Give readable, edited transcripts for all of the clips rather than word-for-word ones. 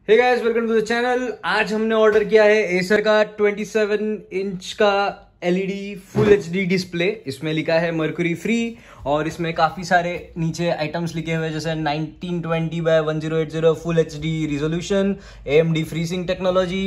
Hey guys, welcome to the channel. आज हमने order किया है एसर का 27 इंच का एलईडी फुल एचडी डिस्प्ले। इसमें लिखा है मर्क्यूरी फ्री और इसमें काफ़ी सारे नीचे आइटम्स लिखे हुए हैं जैसे 1920x1080 full HD resolution, AMD freezing technology,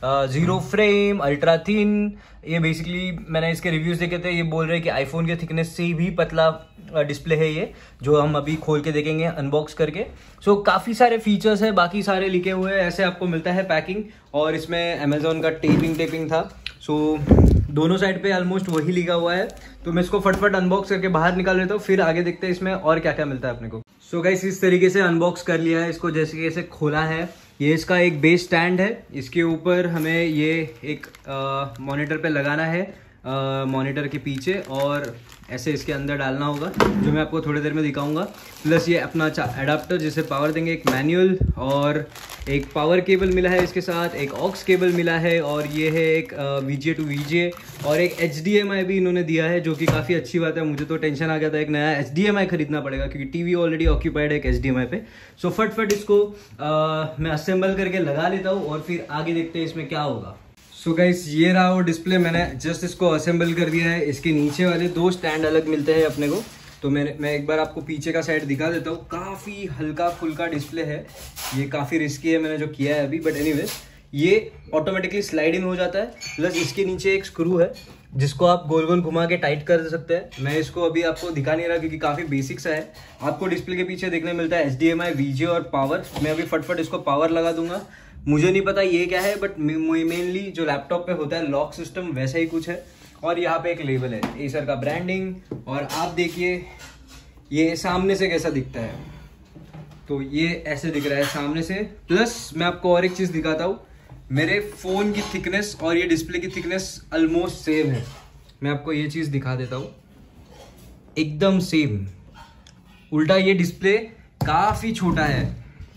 0 frame, ultra thin. ये बेसिकली मैंने इसके रिव्यूज देखे थे, ये बोल रहे हैं कि आईफोन के थिकनेस से भी पतला डिस्प्ले है ये, जो हम अभी खोल के देखेंगे अनबॉक्स करके। सो काफ़ी सारे फीचर्स है, बाकी सारे लिखे हुए हैं। ऐसे आपको मिलता है पैकिंग और इसमें अमेजोन का टेपिंग था। सो दोनों साइड पे ऑलमोस्ट वही लिखा हुआ है। तो मैं इसको फटफट अनबॉक्स करके बाहर निकाल लेता हूँ, फिर आगे देखते हैं इसमें और क्या क्या मिलता है अपने को। सो गाइस, इस तरीके से अनबॉक्स कर लिया है इसको, जैसे कैसे खोला है। ये इसका एक बेस स्टैंड है, इसके ऊपर हमें ये एक मॉनिटर पे लगाना है, मॉनिटर के पीछे, और ऐसे इसके अंदर डालना होगा, जो मैं आपको थोड़ी देर में दिखाऊंगा। प्लस ये अपना एडाप्टर जिसे पावर देंगे, एक मैनुअल और एक पावर केबल मिला है इसके साथ, एक ऑक्स केबल मिला है, और ये है एक VGA to VGA, और एक HDMI भी इन्होंने दिया है, जो कि काफ़ी अच्छी बात है। मुझे तो टेंशन आ गया था, एक नया HDMI खरीदना पड़ेगा क्योंकि टीवी ऑलरेडी ऑक्यूपाइड है एक HDMI पे। सो फटफट इसको मैं असेंबल करके लगा लेता हूँ और फिर आगे देखते हैं इसमें क्या होगा। सो गाइस, ये रहा वो डिस्प्ले। मैंने जस्ट इसको असेंबल कर दिया है। इसके नीचे वाले दो स्टैंड अलग मिलते हैं अपने को, तो मैं एक बार आपको पीछे का साइड दिखा देता हूँ। काफ़ी हल्का फुल्का डिस्प्ले है, ये काफ़ी रिस्की है मैंने जो किया है अभी, बट एनीवेज ये ऑटोमेटिकली स्लाइड इन हो जाता है। प्लस इसके नीचे एक स्क्रू है जिसको आप गोल गोल घुमा के टाइट कर सकते हैं। मैं इसको अभी आपको दिखा नहीं रहा क्योंकि काफ़ी बेसिक सा है। आपको डिस्प्ले के पीछे देखने मिलता है HDMI, VGA और पावर। मैं अभी फटफट इसको पावर लगा दूंगा। मुझे नहीं पता ये क्या है, बट मेनली जो लैपटॉप पे होता है लॉक सिस्टम, वैसा ही कुछ है। और यहाँ पे एक लेबल है, एसर का ब्रांडिंग। और आप देखिए ये सामने से कैसा दिखता है, तो ये ऐसे दिख रहा है सामने से। प्लस मैं आपको और एक चीज़ दिखाता हूँ, मेरे फ़ोन की थिकनेस और ये डिस्प्ले की थिकनेस ऑलमोस्ट सेम है। मैं आपको ये चीज़ दिखा देता हूँ, एकदम सेम। उल्टा ये डिस्प्ले काफ़ी छोटा है,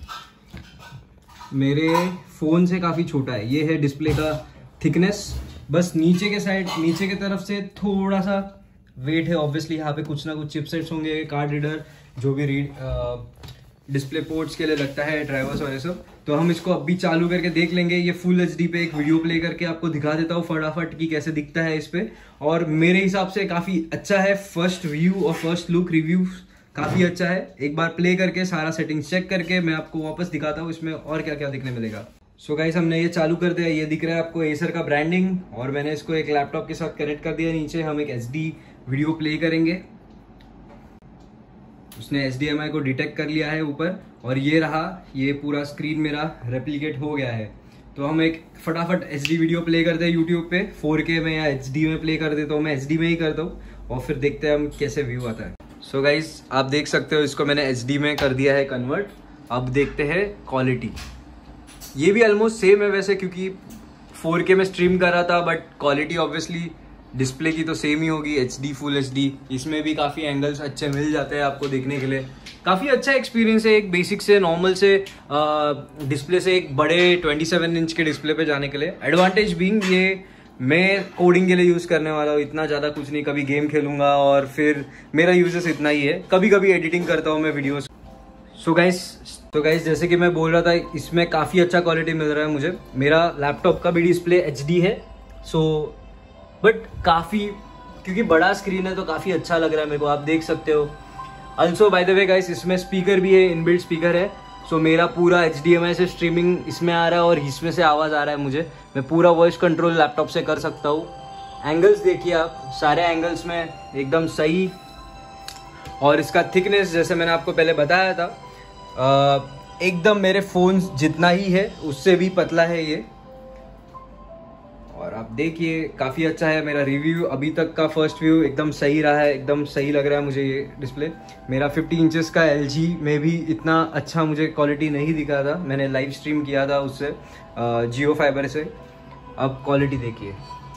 मेरे फ़ोन से काफ़ी छोटा है। ये है डिस्प्ले का थिकनेस। बस नीचे के साइड, नीचे के तरफ से थोड़ा सा वेट है। ऑब्वियसली यहाँ पे कुछ ना कुछ चिपसेट्स होंगे, कार्ड रीडर, जो भी डिस्प्ले पोर्ट्स के लिए लगता है, ड्राइवर्स और ये सब। तो हम इसको अभी चालू करके देख लेंगे। ये फुल HD पे एक वीडियो प्ले करके आपको दिखा देता हूँ फटाफट कि कैसे दिखता है इस पे। और मेरे हिसाब से काफ़ी अच्छा है। फर्स्ट व्यू और फर्स्ट लुक रिव्यू काफ़ी अच्छा है। एक बार प्ले करके सारा सेटिंग्स चेक करके मैं आपको वापस दिखाता हूँ इसमें और क्या क्या दिखने मिलेगा। सो गाइस, हमने ये चालू कर दिया। ये दिख रहा है आपको एसर का ब्रांडिंग, और मैंने इसको एक लैपटॉप के साथ कनेक्ट कर दिया। नीचे हम एक HD वीडियो प्ले करेंगे। उसने HDMI को डिटेक्ट कर लिया है ऊपर, और ये रहा, ये पूरा स्क्रीन मेरा रेप्लिकेट हो गया है। तो हम एक फटाफट HD वीडियो प्ले करते हैं यूट्यूब पे 4K में या HD में प्ले कर देता हूँ। मैं HD में ही करता हूँ और फिर देखते हैं हम कैसे व्यू आता है। सो गाइस, आप देख सकते हो इसको मैंने HD में कर दिया है कन्वर्ट। अब देखते हैं क्वालिटी। ये भी ऑलमोस्ट सेम है वैसे, क्योंकि 4K में स्ट्रीम कर रहा था, बट क्वालिटी ऑब्वियसली डिस्प्ले की तो सेम ही होगी, HD फुल HD। इसमें भी काफ़ी एंगल्स अच्छे मिल जाते हैं आपको देखने के लिए। काफ़ी अच्छा एक्सपीरियंस है एक बेसिक से, नॉर्मल से डिस्प्ले से एक बड़े 27 इंच के डिस्प्ले पे जाने के लिए। एडवांटेज बीइंग ये मैं कोडिंग के लिए यूज़ करने वाला हूँ, इतना ज़्यादा कुछ नहीं। कभी गेम खेलूंगा और फिर मेरा यूजेस इतना ही है। कभी कभी एडिटिंग करता हूँ मैं वीडियोस। सो गाइस, जैसे कि मैं बोल रहा था, इसमें काफ़ी अच्छा क्वालिटी मिल रहा है मुझे। मेरा लैपटॉप का भी डिस्प्ले HD है, सो बट काफ़ी, क्योंकि बड़ा स्क्रीन है तो काफ़ी अच्छा लग रहा है मेरे को, आप देख सकते हो। Also by the way guys, इसमें स्पीकर भी है, इनबिल्ट स्पीकर है। सो मेरा पूरा HDMI से स्ट्रीमिंग इसमें आ रहा है और इसमें से आवाज़ आ रहा है मुझे। मैं पूरा वॉइस कंट्रोल लैपटॉप से कर सकता हूँ। एंगल्स देखिए आप, सारे एंगल्स में एकदम सही। और इसका थिकनेस जैसे मैंने आपको पहले बताया था, एकदम मेरे फ़ोन जितना ही है, उससे भी पतला है ये। और आप देखिए काफ़ी अच्छा है। मेरा रिव्यू अभी तक का फर्स्ट व्यू एकदम सही रहा है, एकदम सही लग रहा है मुझे ये डिस्प्ले। मेरा 50 इंचेस का LG में भी इतना अच्छा मुझे क्वालिटी नहीं दिखा था। मैंने लाइव स्ट्रीम किया था उससे जियो फाइबर से। अब क्वालिटी देखिए।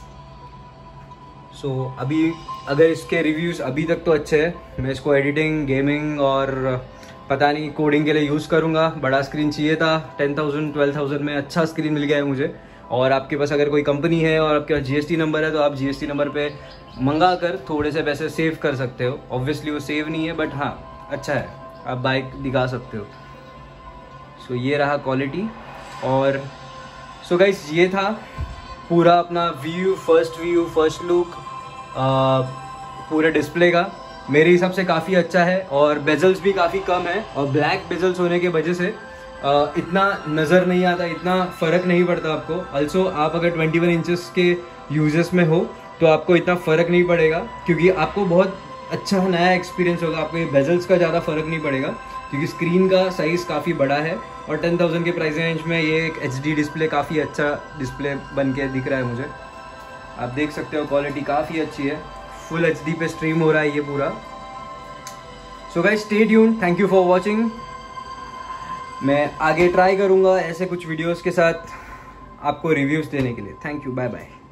सो अभी अगर इसके रिव्यूज़ अभी तक तो अच्छे हैं, मैं इसको एडिटिंग, गेमिंग और पता नहीं कोडिंग के लिए यूज़ करूँगा। बड़ा स्क्रीन चाहिए था, 10,000-12,000 में अच्छा स्क्रीन मिल गया है मुझे। और आपके पास अगर कोई कंपनी है और आपके पास GST नंबर है, तो आप GST नंबर पे मंगा कर थोड़े से पैसे सेव कर सकते हो। ऑब्वियसली वो सेव नहीं है, बट हाँ अच्छा है, आप बाइक दिखा सकते हो। सो ये रहा क्वालिटी। और सो गाइस ये था पूरा अपना फर्स्ट लुक पूरे डिस्प्ले का। मेरे हिसाब से काफ़ी अच्छा है और बेजल्स भी काफ़ी कम है और ब्लैक बेजल्स होने की वजह से इतना नज़र नहीं आता, इतना फ़र्क नहीं पड़ता आपको। ऑल्सो आप अगर 21 इंचेस के यूजर्स में हो तो आपको इतना फ़र्क नहीं पड़ेगा क्योंकि आपको बहुत अच्छा नया एक्सपीरियंस होगा। आपको ये बेजल्स का ज़्यादा फ़र्क नहीं पड़ेगा क्योंकि स्क्रीन का साइज़ काफ़ी बड़ा है और 10,000 के प्राइस रेंज में ये एक HD डिस्प्ले काफ़ी अच्छा डिस्प्ले बन के दिख रहा है मुझे। आप देख सकते हो क्वालिटी काफ़ी अच्छी है, फुल HD पे स्ट्रीम हो रहा है ये पूरा। So guys stay tuned, thank you for watching. मैं आगे ट्राई करूँगा ऐसे कुछ वीडियोज़ के साथ आपको रिव्यूज़ देने के लिए। Thank you, bye bye.